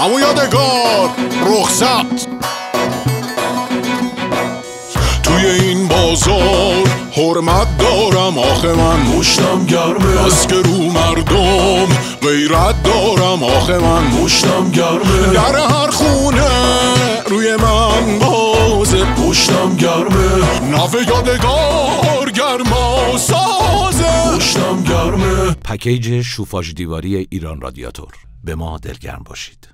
همون یادگار رخصت توی این بازار حرمت دارم آخه من مشتم گرمه از که رو مردم غیرت دارم آخه من مشتم گرمه در هر خونه روی من بازه مشتم گرمه نفع یادگار گرما سازه مشتم گرمه. پکیج شوفاژ دیواری ایران رادیاتور. به ما دلگرم باشید.